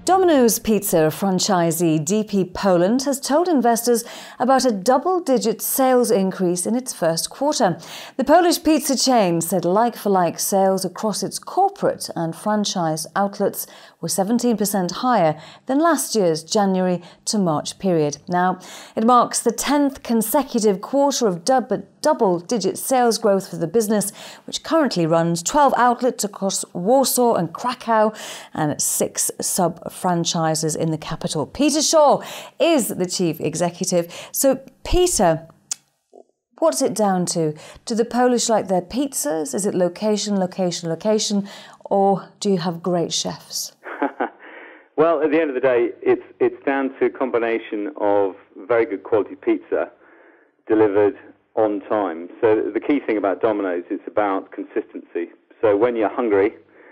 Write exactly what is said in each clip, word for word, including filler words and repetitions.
Domino's Pizza franchisee D P Poland has told investors about a double-digit sales increase in its first quarter. The Polish pizza chain said like-for-like sales across its corporate and franchise outlets were seventeen percent higher than last year's January to March period. Now, it marks the tenth consecutive quarter of double double-digit sales growth for the business, which currently runs twelve outlets across Warsaw and Krakow and six sub-franchises in the capital. Peter Shaw is the chief executive. So, Peter, what's it down to? Do the Polish like their pizzas? Is it location, location, location? Or do you have great chefs? Well, at the end of the day, it's it's down to a combination of very good quality pizza delivered on time. So the key thing about Domino's is about consistency. So when you're hungry,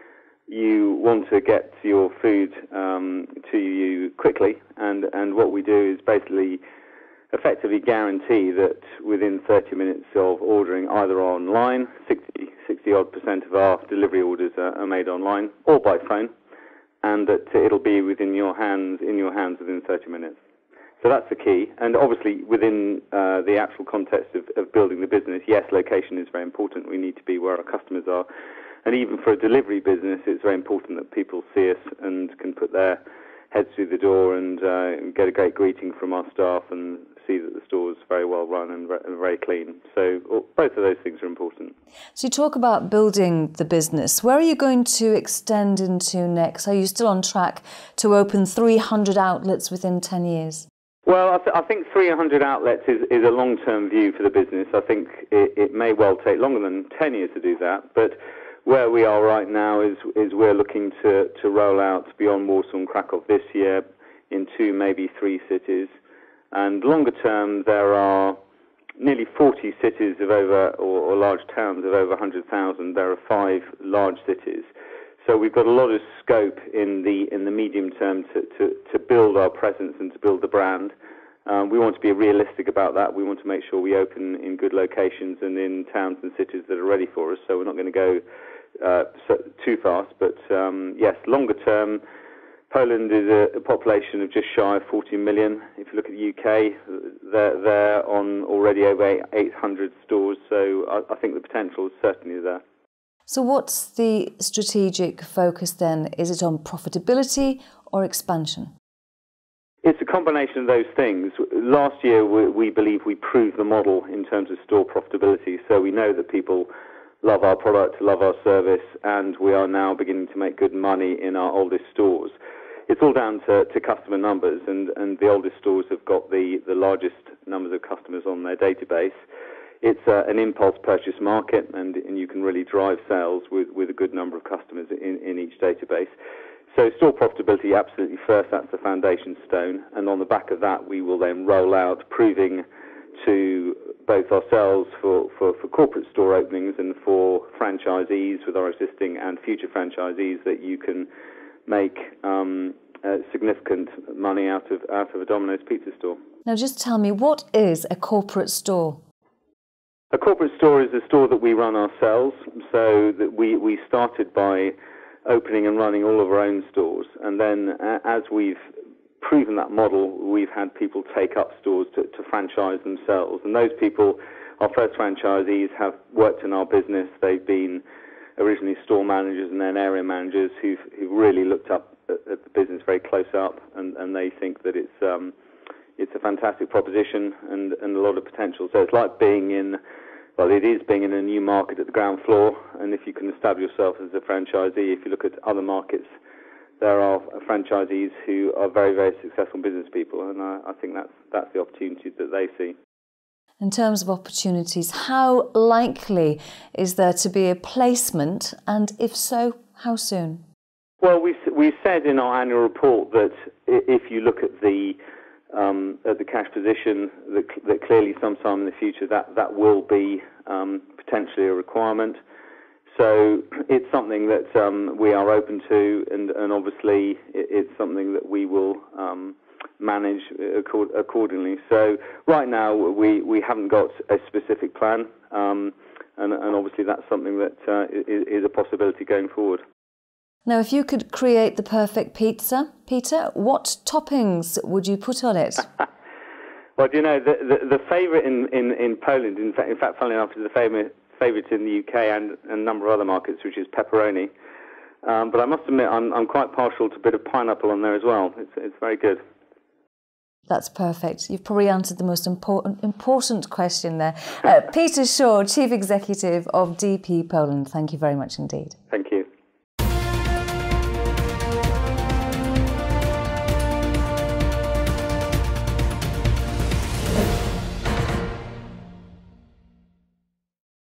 you want to get your food um, to you quickly, and, and what we do is basically effectively guarantee that within thirty minutes of ordering either online, sixty, sixty odd percent of our delivery orders are, are made online, or by phone, and that it'll be within your hands, in your hands within thirty minutes. So that's the key. And obviously within uh, the actual context of, of building the business, yes, location is very important. We need to be where our customers are. And even for a delivery business, it's very important that people see us and can put their heads through the door and uh, get a great greeting from our staff and see that the store is very well run and very clean. So both of those things are important. So you talk about building the business. Where are you going to extend into next? Are you still on track to open three hundred outlets within ten years? Well, I, th I think three hundred outlets is, is a long-term view for the business. I think it, it may well take longer than ten years to do that, but where we are right now is, is we're looking to, to roll out beyond Warsaw and Krakow this year in two, maybe three cities. And longer term, there are nearly forty cities of over, or, or large towns of over one hundred thousand. There are five large cities. So we've got a lot of scope in the in the medium term to, to, to build our presence and to build the brand. Um, we want to be realistic about that. We want to make sure we open in good locations and in towns and cities that are ready for us. So we're not going to go uh, so, too fast. But um, yes, longer term, Poland is a, a population of just shy of forty million. If you look at the U K, they're, they're on already over eight hundred stores. So I, I think the potential is certainly there. So what's the strategic focus then? Is it on profitability or expansion? It's a combination of those things. Last year, we, we believe we proved the model in terms of store profitability. So we know that people love our product, love our service, and we are now beginning to make good money in our oldest stores. It's all down to, to customer numbers, and, and the oldest stores have got the, the largest numbers of customers on their database. It's uh, an impulse purchase market, and, and you can really drive sales with, with a good number of customers in, in each database. So store profitability, absolutely first, that's the foundation stone. And on the back of that, we will then roll out, proving to both ourselves for, for, for corporate store openings and for franchisees with our existing and future franchisees that you can make um, uh, significant money out of, out of a Domino's pizza store. Now just tell me, what is a corporate store? A corporate store is a store that we run ourselves, so that we, we started by opening and running all of our own stores, and then uh, as we've proven that model, we've had people take up stores to, to franchise themselves, and those people, our first franchisees, have worked in our business. They've been originally store managers and then area managers who've, who've really looked up at, at the business very close up, and, and they think that it's um, it's a fantastic proposition and, and a lot of potential. So it's like being in, well, it is being in a new market at the ground floor, and if you can establish yourself as a franchisee, if you look at other markets, there are franchisees who are very, very successful business people, and I, I think that's, that's the opportunity that they see. In terms of opportunities, how likely is there to be a placement, and if so, how soon? Well, we, we said in our annual report that if you look at the Um, at the cash position, that, that clearly sometime in the future that, that will be um, potentially a requirement. So it's something that um, we are open to, and, and obviously it, it's something that we will um, manage accord accordingly. So right now we, we haven't got a specific plan, um, and, and obviously that's something that uh, is, is a possibility going forward. Now, if you could create the perfect pizza, Peter, what toppings would you put on it? Well, do you know, the, the, the favourite in, in, in Poland, in fact, in fact, funnily enough, is the favourite favourite in the U K and, and a number of other markets, which is pepperoni. Um, but I must admit, I'm, I'm quite partial to a bit of pineapple on there as well. It's, it's very good. That's perfect. You've probably answered the most important important question there. Uh, Peter Shaw, Chief Executive of D P Poland, thank you very much indeed. Thank you.